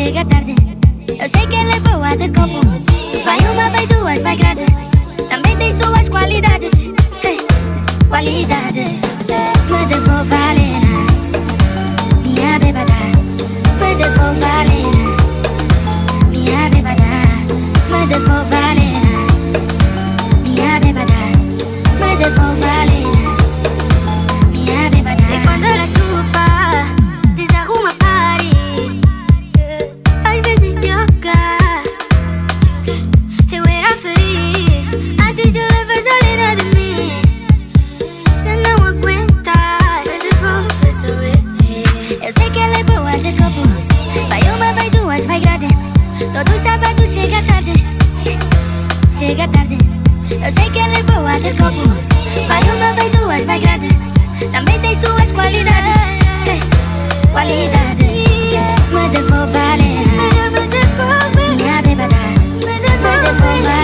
chega tarde. Eu sei que ela é boa de copo. Vai uma, vai duas, vai grande. Também tem suas qualidades. Qualidades. Me devolva a Lena, minha bêbada. Me devolva a Lena, minha bêbada. Me devolva a Lena, minha bêbada. Me devolva a Lena, minha bêbada. E quando ela chupa, desarruma party. Às vezes joga. Eu era feliz antes de levar a Lena de mim. Cê não aguenta, me devolve, sou eu sei que ela é boa de copo. Vai uma, vai duas, vai grande. Todo sábado chega tarde. Chega tarde. Eu sei que ela é boa de copo. Vai uma, vai duas, vai grande. Também tem suas qualidades. Qualidades. Me devolva a Lena, minha bêbada. Me devolva